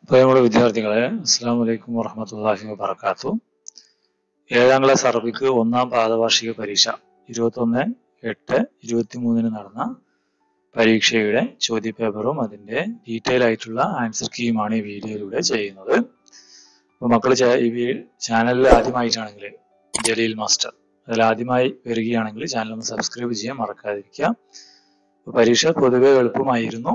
പ്രിയമുള്ള വിദ്യാർത്ഥികളെ, അസ്സലാമു അലൈക്കും വറഹ്മത്തുള്ളാഹി വബറകാതുഹു. 7ാം ക്ലാസ് അറബിക്ക് ഒന്നാം പാദവാർഷിക പരീക്ഷ 21/8/23 നടന്ന പരീക്ഷയുടെ ചോദ്യപേപ്പറും അതിന്റെ ഡീറ്റെയിൽ ആയിട്ടുള്ള ആൻസർ കീയുമാണ് ഈ വീഡിയോയിലൂടെ ചെയ്യുന്നത്. അപ്പോൾ മക്കൾ ഈ ചാനലിൽ ആദ്യമായിട്ടാണെങ്കിൽ ജലീൽ മാസ്റ്റർ അതിൽ ആദ്യമായി വരികയാണെങ്കിൽ ചാനൽ ഒന്ന് സബ്സ്ക്രൈബ് ചെയ്യാൻ മറക്കാതിരിക്കുക. പരീക്ഷ പൊതുവെ എളുപ്പമായിരുന്നു,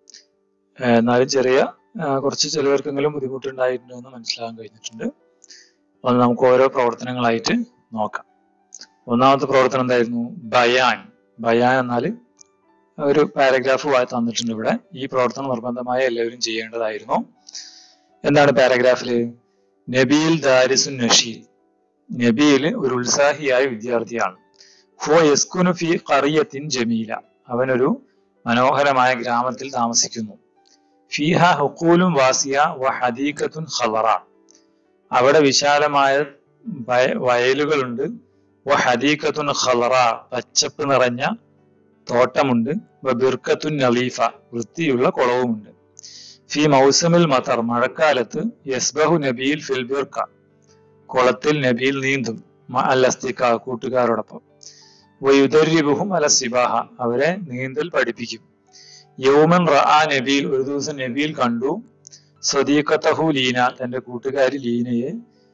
എന്നാലും കുറച്ച് ചിലവർക്കെങ്കിലും ബുദ്ധിമുട്ടുണ്ടായിട്ടുണ്ടെന്ന് മനസ്സിലാക്കാൻ കഴിഞ്ഞിട്ടുണ്ട്. അത് നമുക്ക് ഓരോ പ്രവർത്തനങ്ങളായിട്ട് നോക്കാം. ഒന്നാമത്തെ പ്രവർത്തനം എന്തായിരുന്നു? ബയാൻ. ബയാൻ എന്നാൽ ഒരു പാരഗ്രാഫ് തന്നിട്ടുണ്ട് ഇവിടെ. ഈ പ്രവർത്തനം നിർബന്ധമായി എല്ലാവരും ചെയ്യേണ്ടതായിരുന്നു. എന്താണ് പാരഗ്രാഫില്? നബീൽ ദാരിസുൻ നഷീദ്. നബീൽ ഒരു ഉത്സാഹിയായ വിദ്യാർത്ഥിയാണ്. ഹുവ യസ്കുനു ഫി ഖറിയത്തിൻ ജമീല. അവനൊരു മനോഹരമായ ഗ്രാമത്തിൽ താമസിക്കുന്നു. ഫീഹ ഹുഖൂലും വാസിയ വ ഹദീഖത്തുൻ ഖളറ. അവിടെ വിശാലമായ വയലുകളുണ്ട്. വ ഹദീഖത്തുൻ ഖളറ, പച്ചപ്പ് നിറഞ്ഞ തോട്ടമുണ്ട്. വ ബിർക്കത്തുൻ നളീഫ, വൃത്തിയുള്ള കുളവുമുണ്ട്. ഫി മൗസമിൽ മതർ, മഴക്കാലത്ത് യസ്ബഹു നബീൽ ഫിൽ ബിർക്ക, കുളത്തിൽ നബീൽ നീന്തും. അൽ അസ്തിക, കൂട്ടുകാരോടൊപ്പം. വ യുദർരിബുഹും അല സിബാഹ, അവരെ നീന്തൽ പഠിപ്പിക്കും. യൗമൻ റആ നബീൽ, ഒരു ദിവസം നബീൽ കണ്ടു. സദീഖതഹു ലീന, തന്റെ കൂട്ടുകാരി ലീനയെ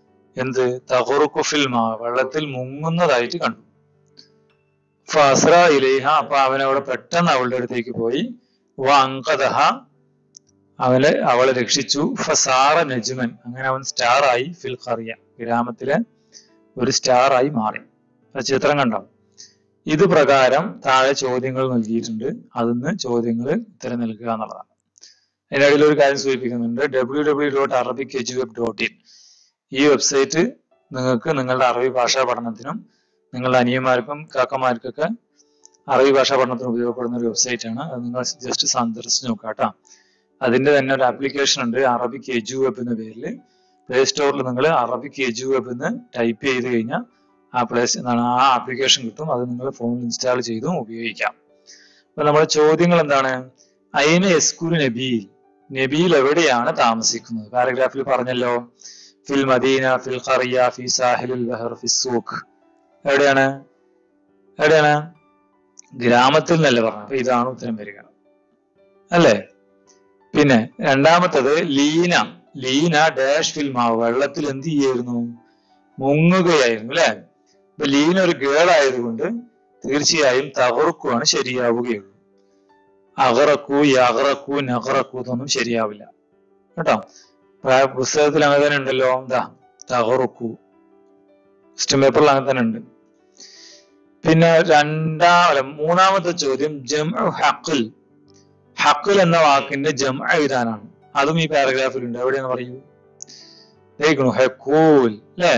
തഖറുഖു ഫിൽ മാ, വെള്ളത്തിൽ മുങ്ങുന്നതായിട്ട് കണ്ടു. ഫഅസ്റ ഇലൈഹ, അപ്പൊ അവൻ അവിടെ പെട്ടെന്ന് അവളുടെ അടുത്തേക്ക് പോയി. വ അൻഖദഹ, അവളെ രക്ഷിച്ചു. ഫസാറ നജ്മൻ, അങ്ങനെ അവൻ സ്റ്റാർ ആയി. ഫിൽ ഖറിയ, ഗ്രാമത്തിലെ ഒരു സ്റ്റാർ ആയി മാറി. ചിത്രം കണ്ടോ? ഇത് പ്രകാരം താഴെ ചോദ്യങ്ങൾ നൽകിയിട്ടുണ്ട്. അതിന്ന് ചോദ്യങ്ങൾ ഉത്തരം നൽകുക എന്നുള്ളതാണ്. അതിനിടയിൽ ഒരു കാര്യം സൂചിപ്പിക്കുന്നുണ്ട്. www.arabicedweb.in, ഈ വെബ്സൈറ്റ് നിങ്ങൾക്ക് നിങ്ങളുടെ അറബി ഭാഷാ പഠനത്തിനും നിങ്ങളുടെ അനിയന്മാർക്കും കാക്കമാർക്കൊക്കെ അറബി ഭാഷാ പഠനത്തിന് ഉപയോഗപ്പെടുന്ന ഒരു വെബ്സൈറ്റ് ആണ്. അത് നിങ്ങൾ ജസ്റ്റ് സന്ദർശിച്ച് നോക്കുക കേട്ടോ. അതിന്റെ തന്നെ ഒരു ആപ്ലിക്കേഷൻ ഉണ്ട്, അറബിക് എജു വെബ് എന്ന പേരിൽ. പ്ലേ സ്റ്റോറിൽ നിങ്ങൾ അറബിക് എജു വെബ് എന്ന് ടൈപ്പ് ചെയ്ത് കഴിഞ്ഞാൽ ആ ആപ്ലിക്കേഷൻ കിട്ടും. അത് നിങ്ങൾ ഫോണിൽ ഇൻസ്റ്റാൾ ചെയ്തും ഉപയോഗിക്കാം. അപ്പൊ നമ്മുടെ ചോദ്യങ്ങൾ എന്താണ്? അയിന യസ്കുനു നബീൽ, നബീൽ എവിടെയാണ് താമസിക്കുന്നത്? പാരഗ്രാഫിൽ പറഞ്ഞല്ലോ, ഫിൽ മദീന, ഫിൽ ഖറിയ, ഫി സാഹിലിൽ ബഹർ, ഫി സൂഖ്. എവിടെയാണ്? ഗ്രാമത്തിൽ എന്നല്ലേ പറഞ്ഞു. അപ്പൊ ഇതാണ് ഉത്തരം വരിക, അല്ലേ? പിന്നെ രണ്ടാമത്തത് ലീന ഡാഷ് ഫിൽ മാ, വെള്ളത്തിൽ എന്ത് ചെയ്യായിരുന്നു? മുങ്ങുകയായിരുന്നു, അല്ലെ? ഇപ്പൊ ലീന ഒരു ഗേൾ ആയതുകൊണ്ട് തീർച്ചയായും തഖറുഖു ആണ് ശരിയാവുകയുള്ളൂ. അഖറഖു, യഖറഖു, നഖറഖു ഇതൊന്നും ശരിയാവില്ല കേട്ടോ. പുസ്തകത്തിൽ അങ്ങനെ തന്നെ ഉണ്ടല്ലോ, തഖറുഖു. ക്വസ്റ്റ്യൻ പേപ്പറിൽ അങ്ങനെ തന്നെ ഉണ്ട്. പിന്നെ മൂന്നാമത്തെ ചോദ്യം ജംഉ ഹഖിൽ. ഹഖിൽ എന്ന വാക്കിന്റെ ജംഉ എഴുതാനാണ്. അതും ഈ പാരഗ്രാഫിലുണ്ട്. എവിടെയെന്ന് പറയൂ? ഹഖൂൽ, അല്ലേ?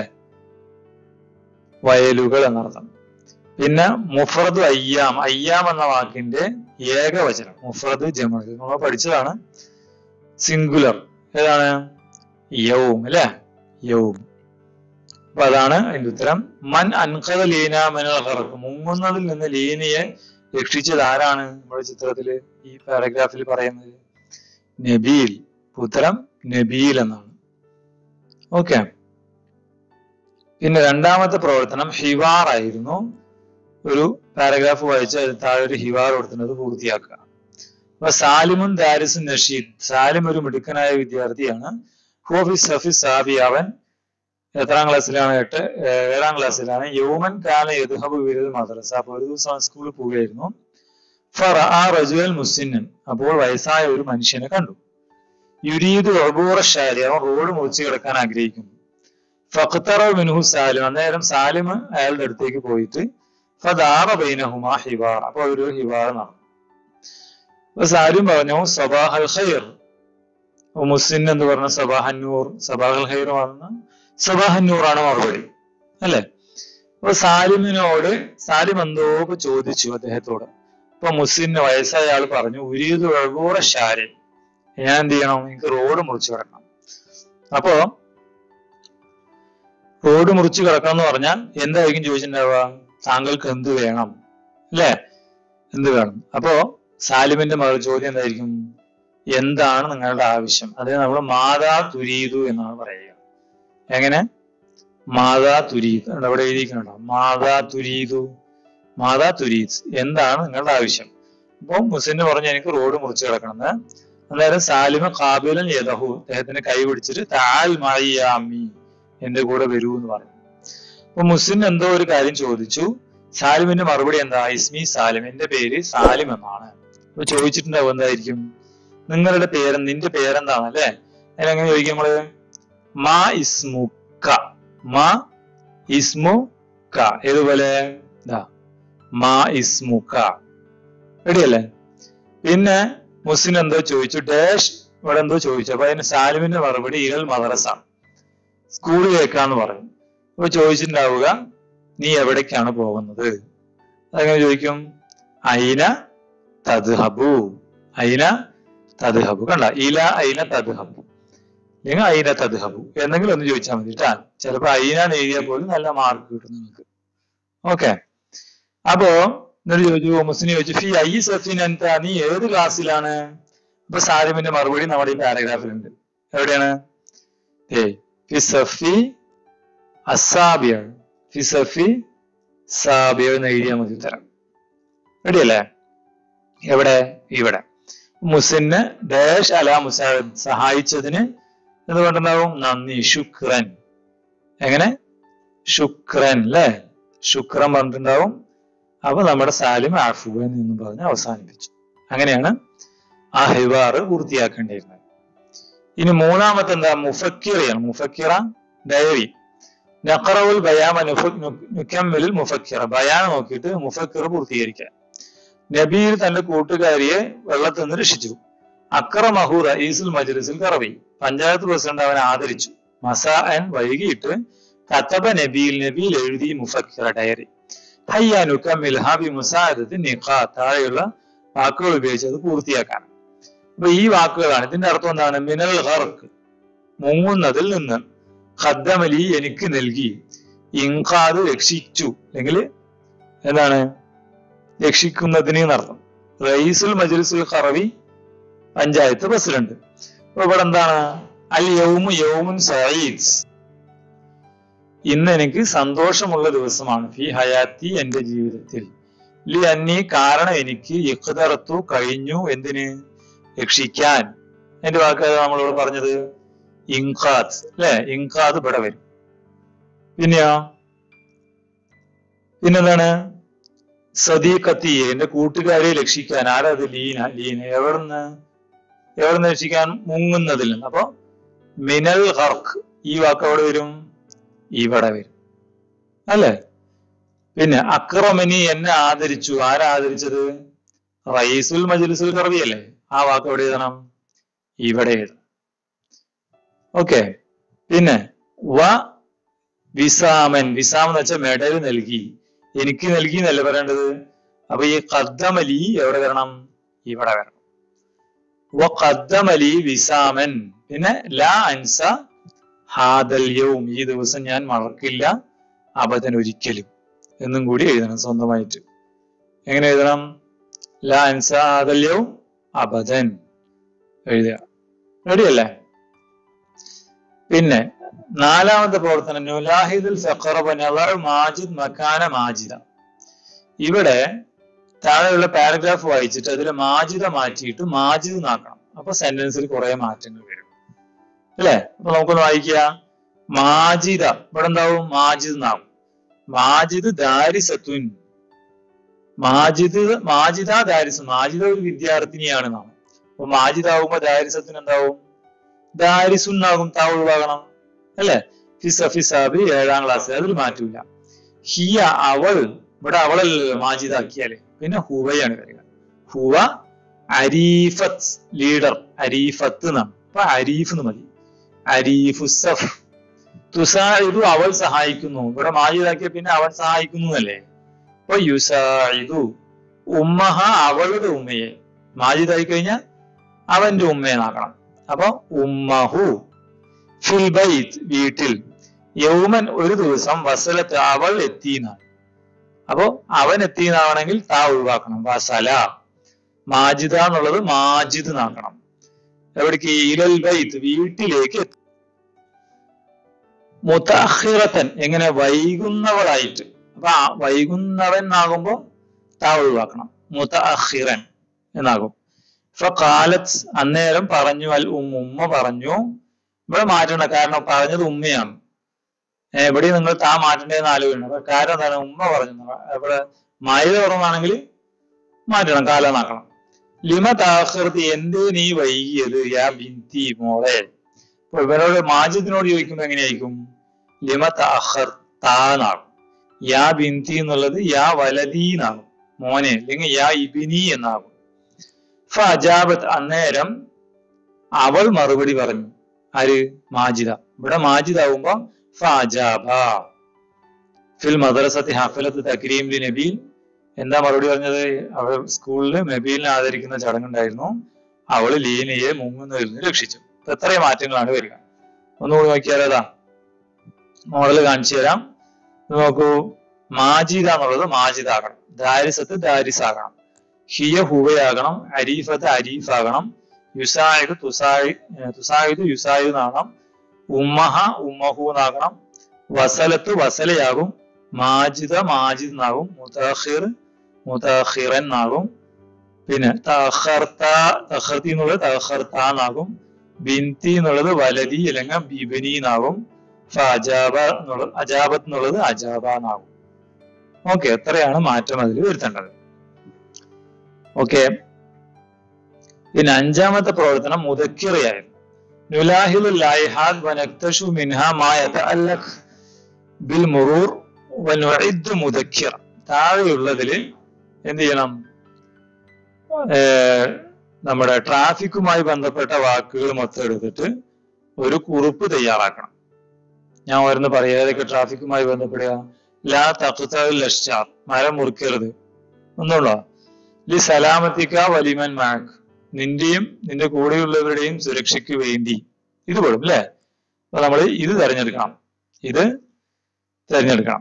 വയലുകൾ എന്നർത്ഥം. പിന്നെ മുഫ്രദ് അയ്യാം, അയ്യാം എന്ന വാക്കിന്റെ ഏകവചനം. മുഫ്രദ് ജമഅ നമ്മൾ പഠിച്ചതാണ്. സിംഗുലർ ഏതാണ്? യൗം, അല്ലെ? യൗം. അപ്പൊ അതാണ് അതിന്റെ ഉത്തരം. മൻ അൻഖദ ലീന മിനൽ ഖർഖ്, മുങ്ങുന്നതിൽ നിന്ന് ലീനയെ രക്ഷിച്ചത് ആരാണ്? നമ്മുടെ ചിത്രത്തില് ഈ പാരഗ്രാഫിൽ പറയുന്നത് നബീൽ. ഉത്തരം നബീൽ എന്നാണ്. ഓക്കെ. പിന്നെ രണ്ടാമത്തെ പ്രവർത്തനം ഹിവാർ ആയിരുന്നു. ഒരു പാരഗ്രാഫ് വായിച്ച് അതിൽ താഴെ ഒരു ഹിവാർ കൊടുക്കുന്നത് പൂർത്തിയാക്കുക. അപ്പൊ സാലിമുൻ ദാരിസുൻ നഷീദ്, സാലിം ഒരു മിടുക്കനായ വിദ്യാർത്ഥിയാണ്. ഹുവ സഫി സാബി, അവൻ എത്രാം ക്ലാസ്സിലാണ്? 7ാം ക്ലാസ്സിലാണ്. യൗമൻ കാന യദ്ഹബു ഇലൽ മദ്രസ, അപ്പൊ ഒരു ദിവസം സ്കൂളിൽ പോവുകയായിരുന്നു. ഫറഅ റജുലൻ മുസ്ലിമൻ, അപ്പോൾ വയസ്സായ ഒരു മനുഷ്യനെ കണ്ടു. യുരീദു ഉബൂറ ശാരി, അവൻ റോഡ് മുറിച്ച് കിടക്കാൻ ആഗ്രഹിക്കുന്നു. ഫഖ്തറ മിൻഹു സാലിം, അന്നേരം സാലിം അയാളുടെ അടുത്തേക്ക് പോയിട്ട് ഫദാറ ബൈനഹുമാ ഹിവാർ, അപ്പൊ ഒരു ഹിവാർ നടന്നു. അപ്പൊ സാലിം പറഞ്ഞു സബാഹൽ ഖൈർ. മുസ്ലിം എന്ന് പറഞ്ഞ സബാഹന്നൂർ, സബാഹൽ ഖൈർ പറഞ്ഞ സബാഹന്നൂറാണ് മറുപടി, അല്ലെ? അപ്പൊ സാലിം എന്തോ ചോദിച്ചു അദ്ദേഹത്തോട്. അപ്പൊ മുസ്ലിമിന് വയസ്സായ ആൾ പറഞ്ഞു ഉരീദു ഉബൂറ ശാരി, ഞാൻ എന്ത് ചെയ്യണം? എനിക്ക് റോഡ് മുറിച്ച് കിടക്കണം. അപ്പോ റോഡ് മുറിച്ച് കിടക്കണം എന്ന് പറഞ്ഞാൽ എന്തായിരിക്കും ചോദിച്ചിട്ടുണ്ടാവുക? താങ്കൾക്ക് എന്ത് വേണം, അല്ലെ? എന്ത് വേണം? അപ്പോ സാലിമിന്റെ ചോദ്യം എന്തായിരിക്കും? എന്താണ് നിങ്ങളുടെ ആവശ്യം? അതിന് നമ്മൾ മാതാ തുരീദു എന്നാണ് പറയുക. എങ്ങനെ? മാതാ തുരീദ്. അവിടെ എഴുതിയിട്ടുണ്ടോ? മാതാ തുരീദു, മാതാ തുരീദ്, എന്താണ് നിങ്ങളുടെ ആവശ്യം? അപ്പൊ മുസിന് പറഞ്ഞു എനിക്ക് റോഡ് മുറിച്ച് കിടക്കണമെന്ന്. അന്നേരം സാലിമ ഖാബിലൻ യദഹു, അദ്ദേഹത്തിന്റെ കൈ പിടിച്ചിട്ട് താൽ മായി യാ അമ്മി, എന്റെ കൂടെ വരൂ എന്ന് പറഞ്ഞു. അപ്പൊ മുസിൻ എന്തോ ഒരു കാര്യം ചോദിച്ചു. സാലിമിന്റെ മറുപടി എന്താ? ഇസ്മി സാലിം, എന്റെ പേര് സാലിം എന്നാണ്. അപ്പൊ ചോദിച്ചിട്ടുണ്ടാവും എന്തായിരിക്കും? നിങ്ങളുടെ പേര്, നിന്റെ പേരെന്താണ് അല്ലെ? അതിനെങ്ങനെ ചോദിക്കും നമ്മള്? മാ ഇസ്മുക്ക, മാ ഇസ്മുക്ക. ഏതുപോലെ? മാ ഇസ്മുക്ക. റെഡിയല്ലേ? പിന്നെ മുസ്ലിം എന്തോ ചോദിച്ചു, ഡാഷ് ഇവിടെ എന്തോ ചോദിച്ചു. അപ്പൊ അതിന് സാലിമിന്റെ മറുപടി ഇരൽ മദ്രസ, സ്കൂളിലേക്കാന്ന് പറഞ്ഞു. അപ്പൊ ചോദിച്ചിട്ടുണ്ടാവുക നീ എവിടേക്കാണ് പോകുന്നത്? അതെങ്ങനെ ചോദിക്കും? ഐന തദ്ഹബു, ഐന തദ്ഹബു. കണ്ട, ഇല ഐന തദ്ഹബു, അല്ലെങ്കിൽ ഐന തദ്ഹബു എന്തെങ്കിലും ഒന്ന് ചോദിച്ചാൽ മതി കേട്ടാ. ചിലപ്പോ ഐന എഴുതിയാൽ പോലും നല്ല മാർക്ക് കിട്ടും നിങ്ങൾക്ക്. ഓക്കെ. അപ്പോ എന്നിട്ട് ചോദിച്ചു, മുസ്ലിം ചോദിച്ചു ഫി ഐ സഫിൻ എന്താ, നീ ഏത് ക്ലാസ്സിലാണ്? അപ്പൊ സാലിമിന്റെ മറുപടി നമ്മുടെ ഈ പാരഗ്രാഫിലുണ്ട്. എവിടെയാണ്? ഫി സഫി അസാബിയ, ഫി സഫി സാബിയ എന്ന് എഴുതിയാൽ മതി ഉത്തരം. റെഡിയല്ലേ? എവിടെ? ഇവിടെ. മുസ്ലിനെ ഡാഷ് അല മുസാദ്, സഹായിച്ചതിന് എന്തുകൊണ്ടുണ്ടാവും? നന്ദി, ശുക്രൻ. എങ്ങനെ? ശുക്രൻ അല്ലെ? ശുക്രൻ പറഞ്ഞിട്ടുണ്ടാവും. അപ്പൊ നമ്മുടെ സാലിം ആഫുവൻ എന്ന് പറഞ്ഞ് അവസാനിപ്പിച്ചു. അങ്ങനെയാണ് ആ ഹിവാറ് പൂർത്തിയാക്കേണ്ടിയിരുന്നത്. ഇനി മൂന്നാമത്തെ എന്താ? മുഫക്കിറയാണ്. മുഫക്കിറ ഡയറി. നഖറവുൽ ബയാമ നുക്കമ്മിൽ മുഫക്കിറ, ബയാൻ നോക്കിയിട്ട് മുഫക്കിറ പൂർത്തീകരിക്കുക. നബീർ തന്റെ കൂട്ടുകാരിയെ വെള്ളത്തിൽ നിന്ന് രക്ഷിച്ചു. അക്രമഹു റഈസുൽ മജ്ലിസിൽ കറവി, പഞ്ചായത്ത് പ്രസിഡന്റ് അവനെ ആദരിച്ചു. മസാഅൻ വൈകിട്ട് കതബ നബീൽ, നബീൽ എഴുതി മുഫക്കിറ ഡയറി. ഹയ്യാ നുകമ്മിൽഹാ ബിമുസാഅദത്തി നിഖാ, താഴെയുള്ള വാക്കുകൾ ഉപയോഗിച്ച് അത് പൂർത്തിയാക്കാൻ. അപ്പൊ ഈ വാക്കുകളാണ്. ഇതിന്റെ അർത്ഥം എന്താണ്? മിനൽ ഖർഖ്, മുങ്ങുന്നതിൽ നിന്ന്. ഖദ്ദമലി, എനിക്ക് നൽകി. ഇൻഖാദ്, രക്ഷിച്ചു, അല്ലെങ്കിൽ എന്താണ്? രക്ഷിക്കുന്നതിന് എന്നർത്ഥം. റഈസുൽ മജ്ലിസുൽ ഖറവി, പഞ്ചായത്ത് പ്രസിഡന്റ്. അപ്പൊ ഇവിടെ എന്താണ്? അൽ യൗമു യൗമുൻ സഈദ്, ഇന്ന് എനിക്ക് സന്തോഷമുള്ള ദിവസമാണ്. ഫി ഹയാത്തി, എന്റെ ജീവിതത്തിൽ. ലി അന്നി, കാരണം എനിക്ക്. ഇഖ്തറത്തു, കഴിഞ്ഞു. എന്തിന്? രക്ഷിക്കാൻ. എന്റെ വാക്ക് നമ്മളിവിടെ പറഞ്ഞത് ഇൻഖാദ് അല്ലെ? ഇൻഖാദ് ഇവിടെ വരും. പിന്നെയോ? പിന്നെന്താണ്? സദീഖത്തി, എന്റെ കൂട്ടുകാരെ രക്ഷിക്കാൻ. ആരത്? ലീന, ലീന. എവിടുന്ന് രക്ഷിക്കാൻ? മുങ്ങുന്നതിൽ നിന്ന്. അപ്പൊ മിനൽ ഖർഖ്, ഈ വാക്ക് എവിടെ വരും? ഇവിടെ വരും അല്ലെ? പിന്നെ അക്രമനി, എന്നെ ആദരിച്ചു. ആരാ ആദരിച്ചത്? റഈസുൽ മജ്ലിസുൽ ഖറവി അല്ലേ? ആ വാക്ക് എവിടെ എഴുതണം? ഇവിടെ എഴുതണം. ഓക്കെ. പിന്നെ വ വിസാമൻ, വിസാം എന്ന് വെച്ചാൽ മെഡൽ നൽകി. എനിക്ക് നൽകി എന്നല്ല പറയേണ്ടത്. അപ്പൊ ഈ ഖദ്ദമലി എവിടെ വരണം? ഇവിടെ വരണം. വ ഖദ്ദമലി വിസാമൻ. പിന്നെ ലാ അൻസ ഹാദൽ യൗം, ഈ ദിവസം ഞാൻ മറക്കില്ല, അബദൻ, ഒരിക്കലും എന്നും കൂടി എഴുതണം സ്വന്തമായിട്ട്. എങ്ങനെ എഴുതണം? ലാ അൻസ ഹാദൽ യൗം അബദൻ എഴുതുക. റെഡിയല്ലേ? പിന്നെ നാലാമത്തെ പ്രവർത്തനം നുലാഹിദുൽ ഫഖറ വനളഉ മാജിദ് മകാന മാജിദ. ഇവിടെ താഴെയുള്ള പാരഗ്രാഫ് വായിച്ചിട്ട് അതിൽ മാജിദ മാറ്റിയിട്ട് മാജിദ് എന്നാക്കണം. അപ്പൊ സെന്റൻസിൽ കുറെ മാറ്റങ്ങൾ വരും അല്ലെ? അപ്പൊ നമുക്കൊന്ന് വായിക്കുക. മാജിദ, ഇവിടെ എന്താവും? മാജിദ് എന്നാവും. മാജിദ് ദാരിസത്തുൻ, മാജിദ ദാരിസ്, മാജിദ ഒരു വിദ്യാർത്ഥിനിയാണ് എന്നാണ്. അപ്പൊ മാജിദ് ആവുമ്പോ ദാരിസത്തുൻ എന്താവും? ദാരിസുൻ ആകും. താ ഒഴിവാകണം അല്ലെ? ഫിസാബി 7ാം ക്ലാസ്, അതിൽ മാറ്റൂല. ഹിയ, അവൾ, ഇവിടെ അവളല്ല മാജിദാക്കിയാല്. പിന്നെ ഹുവയാണ് വരിക. ഹുവ അരീഫത്ത്, ലീഡർ. അരീഫത്ത് എന്നാണ്. അപ്പൊ അരീഫ് എന്ന് മതി. അരീഫുസഫ്. തുസാഇദു, അവൾ സഹായിക്കുന്നു. ഇവിടെ മാജിദാക്കിയ പിന്നെ അവൻ സഹായിക്കുന്നു അല്ലേ? അപ്പൊ യുസാഇദു ഉമ്മഹ, അവളുടെ ഉമ്മയെ. മാജിദായി കഴിഞ്ഞാൽ അവന്റെ ഉമ്മയെ നാക്കണം. അപ്പൊ ഉമ്മഹു. ഫിൽ ബൈത്ത്, വീട്ടിൽ. യൗമൻ, ഒരു ദിവസം. വസലത്ത്, അവൾ എത്തിയെന്നാണ്. അപ്പൊ അവൻ എത്തിയെന്നാണെങ്കിൽ താ ഒഴിവാക്കണം. വസല. മാജിദ എന്നുള്ളത് മാജിദ് നാക്കണം. എവിടേക്ക്? ഇലൽ ബൈത്ത്, വീട്ടിലേക്ക് എത്തും. മുതഅഖിറതൻ, എങ്ങനെ? വൈകുന്നവളായിട്ട്. അപ്പൊ വൈകുന്നവൻ എന്നാകുമ്പോ താ ഒഴിവാക്കണം, മുതഅഖിറൻ എന്നാകും. ഫഖാലത്ത്, അന്നേരം പറഞ്ഞു, അൽ ഉമ്മ പറഞ്ഞു. ഇവിടെ മാറ്റണ്ട, കാരണം പറഞ്ഞത് ഉമ്മയാണ്. എവിടെ നിങ്ങൾ താ മാറ്റേണ്ടതെന്ന് ആലോചിക്കണം. അപ്പൊ കാരണം എന്താണ്? ഉമ്മ പറഞ്ഞു. ഇവിടെ മഴ തുറന്നാണെങ്കിൽ മാറ്റണം, കാലനാക്കണം. ലിമ താഖിർതി, എന്തേ നീ വൈകിയത്? യാ ബിൻതി, മോളെ. അപ്പൊ ഇവരോട് മാജിദിനോട് ചോദിക്കുമ്പോ എങ്ങനെയായിരിക്കും? ലിമ താഖർ, താന്നാകും. യാ ബിൻതി എന്നുള്ളത് യാ വലദീ എന്നാകും, മോനെ, അല്ലെങ്കിൽ യാ ഇബിനി എന്നാകും. ഫഅജാബത്ത്, അന്നേരം അവൾ മറുപടി പറഞ്ഞു. ആര്? മാജിദ. ഇവിടെ മാജിദ് ആവുമ്പോ ഫഅജാബ. ഫിൽ മദ്രസത്തി ഹഫലത്ത് തക്രീം ലി നബീൽ, എന്താ മറുപടി പറഞ്ഞത്? അവൾ സ്കൂളിൽ നബീലിനെ ആദരിക്കുന്ന ചടങ്ങുണ്ടായിരുന്നു, അവള് ലീനയെ മുങ്ങുന്നതിൽ നിന്ന് രക്ഷിച്ചു. എത്രയും മാറ്റങ്ങളാണ് വരിക. ഒന്നുകൂടി നോക്കിയാലേതാ മോഡൽ കാണിച്ചു തരാം. നോക്കൂ, മാജിദ എന്നുള്ളത് മാജിദാകണം, ദാരിസത്ത് ദാരിസാകണം, ഹിയ ഹുവയാകണം, അരീഫത്ത് അരീഫാകണം, യുസായിദ് തുസായിദ് യുസായിദ് എന്നാകണം, ഉമ്മഹ ഉമ്മഹു എന്നാകണം, വസലത്ത് വസലയാകും, മാജിദ മാജിദ് എന്നാകും, മുതഅഖിർ മുതഅഖിറൻ എന്നാകും. പിന്നെ തഖർത്തി എന്നുള്ളത് തഖർത്ത എന്നാകും, ബിൻതി എന്നുള്ളത് വലദി അല്ലെങ്കിൽ ബിബനി എന്നാകും, ഫഅജാബ എന്നുള്ളത് അജാബത്ത് എന്നുള്ളത് അജാബ എന്നാകും. ഓക്കെ, എത്രയാണ് മാറ്റം അതിൽ വരുത്തേണ്ടത്. ഓക്കെ, പിന്നെ അഞ്ചാമത്തെ പ്രവർത്തനം മുദക്കിറയായിരുന്നു. നുലാഹിലു ലൈഹാദ് വനക്തശു മിൻഹാ മാ യതഅല്ലഖ് ബിൽ മുറൂർ വനുഇദ് മുദക്കിറ. താഴെയുള്ളതിൽ എന്ത് ചെയ്യണം? നമ്മുടെ ട്രാഫിക്കുമായി ബന്ധപ്പെട്ട വാക്കുകൾ മൊത്തം എടുത്തിട്ട് ഒരു കുറിപ്പ് തയ്യാറാക്കണം. ഞാൻ ഓരോന്ന് പറയാം. ഏതൊക്കെ ട്രാഫിക്കുമായി ബന്ധപ്പെടുക? ലാ തഖ്തഉൽ അശ്ജാർ, മരം മുറിക്കരുത്. ഒന്നുള്ളോ? ലി സലാമത്തിക വലിമൻ മാക്, നിന്റെയും നിന്റെ കൂടെയുള്ളവരുടെയും സുരക്ഷയ്ക്ക് വേണ്ടി. ഇത് പെടും അല്ലെ? അപ്പൊ നമ്മൾ ഇത് തിരഞ്ഞെടുക്കണം, ഇത് തിരഞ്ഞെടുക്കണം.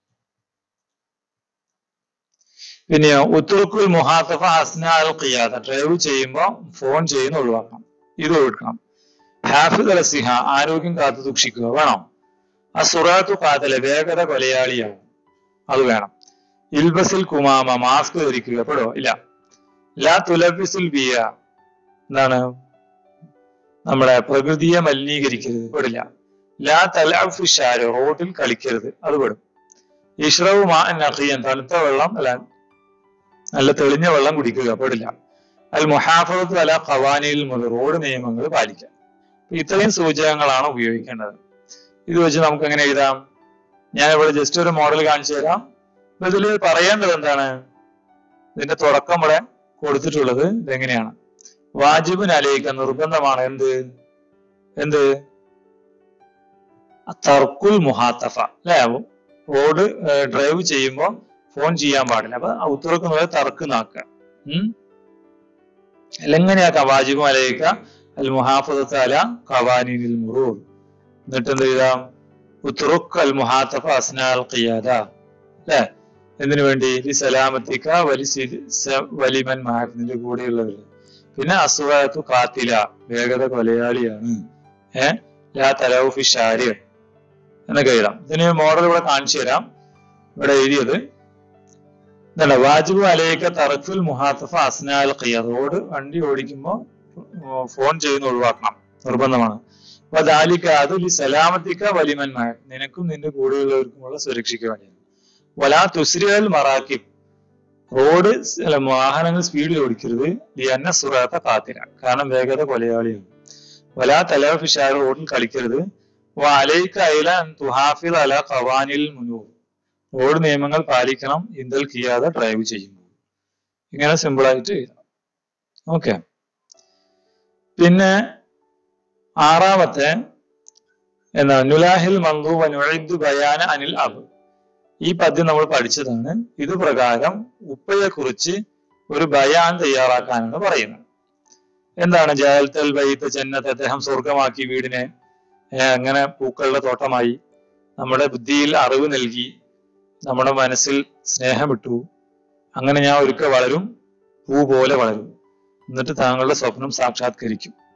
പിന്നെയോ ഉത്തുറുക്കുൽ മുഹാത്തഫ അസ്നാ അൽ ഖിയാദ, ഡ്രൈവ് ചെയ്യുമ്പോൾ ഫോൺ ചെയ്യുന്ന ഒഴിവാക്കണം, ഇത് ഒഴിവാക്കണം. ഹാഫിദ് അൽ സിഹ, ആരോഗ്യം കാത്തു സൂക്ഷിക്കുക വേണം. അസുറാത്തു കാതല, വേഗത കൊലയാളിയാവും, അത് വേണം. ഇൽബസിൽ കുമാമ, മാസ്ക് ധരിക്കുക, പെടോ? ഇല്ല. ലാ തുലബിസുൽ ബിയ, എന്താണ്? നമ്മുടെ പ്രകൃതിയെ മലിനീകരിക്കരുത്, പെടില്ല. ലാ തലഅഫ് ഷാര, റോഡിൽ കളിക്കരുത്, അത് പെടും. ഇഷ്റബു മാഅൻ നഖിയൻ, തണുത്ത വെള്ളം അല്ല നല്ല തെളിഞ്ഞ വെള്ളം കുടിക്കുക, പെടില്ല. അൽ മുഹാഫദത്തു അലാ ഖവാനിൽ മുതൽ, റോഡ് നിയമങ്ങൾ പാലിക്കുക. ഇത്രയും സൂചകങ്ങളാണ് ഉപയോഗിക്കേണ്ടത്. ഇത് വെച്ച് നമുക്ക് എങ്ങനെ എഴുതാം? ഞാൻ ഇവിടെ ജസ്റ്റ് ഒരു മോഡൽ കാണിച്ചു തരാം. അപ്പൊ ഇതിൽ പറയേണ്ടത് എന്താണ്? ഇതിന്റെ തുടക്കം ഇവിടെ കൊടുത്തിട്ടുള്ളത് ഇതെങ്ങനെയാണ്? വാജിബുൻ അലൈക, നിർബന്ധമാണ്. എന്ത്? തർക്കുൽ മുഹാത്തഫ, അല്ലെ? റോഡ് ഡ്രൈവ് ചെയ്യുമ്പോൾ ഫോൺ ചെയ്യാൻ പാടില്ല. അപ്പൊ ഉത്തരക്കുന്നത് തർക്ക് നാക്കുക. എങ്ങനെയാക്കാം? വാജിബു അലൈക അൽ മുഹാഫദത്ത് അല ഖവാനിനിൽ മുറൂർ. എന്നിട്ട് എന്ത് ചെയ്താം? ഉത്റുക്ക് അൽ മുഹാത്തഫ അസ്നാ അൽ ഖിയാദ, അല്ലെ? എന്തിനു വേണ്ടി? ലി സലാമത്തിക വലിമൻ മാഅക്, നിന്റെ കൂടെയുള്ളവർ. പിന്നെ അസ്വാത്തു ഖാതില, വേഗത കൊലയാളിയാണ്. ലാ തലൗഫി ഷാരി എന്നൊക്കെ എഴുതാം. ഇതിന് മോഡൽ ഇവിടെ കാണിച്ചു തരാം. ഇവിടെ എഴുതിയത് എന്താണ്? വാജിബു അലൈക തറക്കുൽ മുഹാത്തഫ അസ്നാ അൽ ഖിയാദ, റോഡ് വണ്ടി ഓടിക്കുമ്പോൾ ഫോൺ ചെയ്യുന്ന ഒഴിവാക്കണം, നിർബന്ധമാണ്. അപ്പൊ ദാലിക, അത് ലി സലാമത്തിക വലിമൻ മാഅക്, നിനക്കും നിന്റെ കൂടെയുള്ളവർക്കുമുള്ള സുരക്ഷയ്ക്ക് വേണ്ടിയാണ്. വലാ തുസ്രിഅൽ മറാക്കിബ്, റോഡ് വാഹനങ്ങൾ സ്പീഡിൽ ഓടിക്കരുത്. ലിഅന്ന സുറാത്ത ഖാതില, കാരണം വേഗത കൊലയാളിയാണ്. വലാ തലഅഫ് ഷാർ, റോഡിൽ കളിക്കരുത്. വഅലൈക അല അൻ തുഹാഫിദ് അലാ ഖവാനിൽ മുനൂർ, റോഡ് നിയമങ്ങൾ പാലിക്കണം ഇന്ദൽ ഖിയാദ, ഡ്രൈവ് ചെയ്യുമ്പോൾ. ഇങ്ങനെ സിമ്പിൾ ആയിട്ട് എഴുതാം. ഓക്കെ. പിന്നെ ആറാമത്തെ എന്താ? നുലാഹിൽ മൻദൂബ നുഇദ് ബയാന അനിൽ അബ്. ഈ പദ്യം നമ്മൾ പഠിച്ചതാണ്. ഇത് പ്രകാരം ഉപ്പയെ കുറിച്ച് ഒരു ബയാൻ തയ്യാറാക്കാനാണ് പറയുന്നത്. എന്താണ്? ജഅൽതൽ ബൈത ജന്നത്ത്, അദ്ദേഹം സ്വർഗമാക്കി വീടിനെ, അങ്ങനെ പൂക്കളുടെ തോട്ടമായി. നമ്മുടെ ബുദ്ധിയിൽ അറിവ് നൽകി, നമ്മുടെ മനസ്സിൽ സ്നേഹമിട്ടു. അങ്ങനെ ഞാൻ ഒരിക്കൽ വളരും, പൂ പോലെ വളരും, എന്നിട്ട് താങ്കളുടെ സ്വപ്നം സാക്ഷാത്കരിക്കും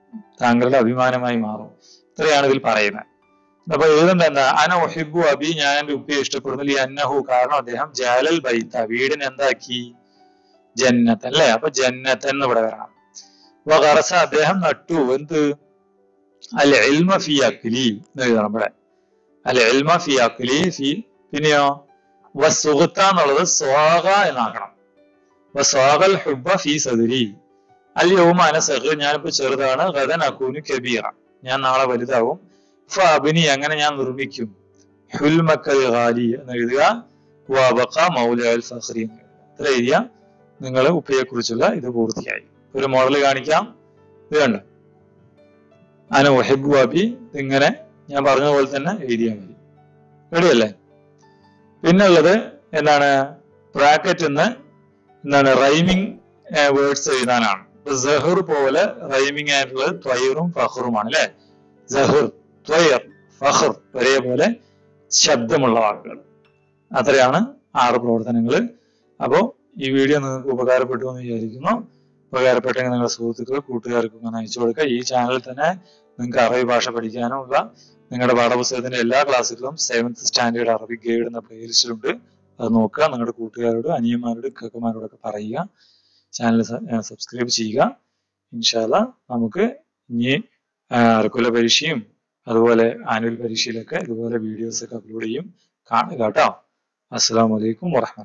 താങ്കളുടെ അഭിമാനമായി മാറും. ഇത്രയാണ് ഇതിൽ പറയുന്നത്. അപ്പൊ എഴുതണ്ട എന്താ, അന ഒഹിബു അബി, ഞാൻ എന്റെ ഉപ്പയെ ഇഷ്ടപ്പെടുന്നു, അന്നഹു, കാരണം അദ്ദേഹം ജാലൽ ബൈത്ത, വീടിന് എന്താക്കി, ജന്നത്ത് അല്ലെ. അപ്പൊ ജന്നത്ത് എന്ന് ഇവിടെ വരണം. വറസ, അദ്ദേഹം നട്ടു, എന്ത്, അൽ ഇൽമ ഫി അക്ലി എന്ന് എഴുതണം ഇവിടെ. അൽ ഇൽമ ഫി അക്ലി ഫി, പിന്നെയോ വസുഖത്ത എന്നുള്ളത് സ്വാഗ എന്നാക്കണം. വസ്വാഗൽ ഹുബ്ബ ഫി സദരി, അൽ യൗമ അന സഗീർ, ഞാനിപ്പോ ചെറുതാണ്, ഗദൻ അകൂനു കബീറ, ഞാൻ നാളെ വലുതാവും, ഫഅബ്നി, അങ്ങനെ ഞാൻ നിർമ്മിക്കും, ഹുൽമക്കൽ ഗാലി എന്ന് എഴുതുക, വബഖ മൗല അൽ ഫഖ്രി എന്ന് എഴുതുക. ഇത്ര എഴുതിയ നിങ്ങൾ ഉപ്പയെ കുറിച്ചുള്ള ഇത് പൂർത്തിയായി. ഒരു മോഡൽ കാണിക്കാം. ഇത് കണ്ടോ, അന ഉഹിബ്ബു അബി, ഇങ്ങനെ ഞാൻ പറഞ്ഞ പോലെ തന്നെ എഴുതിയാൽ മതി. റെഡിയല്ലേ? പിന്നെ ഉള്ളത് എന്താണ്, ബ്രാക്കറ്റ് എന്ന് എന്താണ്, റൈമിങ് വേർഡ്സ് എഴുതാനാണ്. സഹർ പോലെ റൈമിങ് ആയിട്ടുള്ളത് ത്വയറും ഫഖറുമാണ് അല്ലെ. സഹർ, ത്വയർ, ഫഖർ ഒരേപോലെ ശബ്ദമുള്ള വാക്കുകൾ. അത്രയാണ് 6 പ്രവർത്തനങ്ങൾ. അപ്പോ ഈ വീഡിയോ നിങ്ങൾക്ക് ഉപകാരപ്പെട്ടു എന്ന് വിചാരിക്കുന്നു. ഉപകാരപ്പെട്ടെങ്കിൽ നിങ്ങളുടെ സുഹൃത്തുക്കൾ, കൂട്ടുകാർക്കും ഒന്ന് അയച്ചു കൊടുക്കുക. ഈ ചാനലിൽ തന്നെ നിങ്ങൾക്ക് അറബി ഭാഷ പഠിക്കാനുള്ള നിങ്ങളുടെ പാഠപുസ്തകത്തിന്റെ എല്ലാ ക്ലാസ്സുകളും 7th സ്റ്റാൻഡേർഡ് അറബിക് ഗൈഡ് എന്ന പ്ലേലിസ്റ്റിലുണ്ട്. അത് നോക്കുക. നിങ്ങളുടെ കൂട്ടുകാരോട്, അനിയന്മാരോട്, ഇക്കാക്കന്മാരോടൊക്കെ പറയുക. ചാനൽ സബ്സ്ക്രൈബ് ചെയ്യുക. ഇൻഷാ അല്ലാഹ് നമുക്ക് ഇനി അർക്കുല പരീക്ഷയും അതുപോലെ ആനുവൽ പരീക്ഷയിലൊക്കെ ഇതുപോലെ വീഡിയോസ് ഒക്കെ അപ്ലോഡ് ചെയ്യും. കാണുക കേട്ടോ. അസ്സലാമു അലൈക്കും വറഹ്മത്തുള്ളാഹി.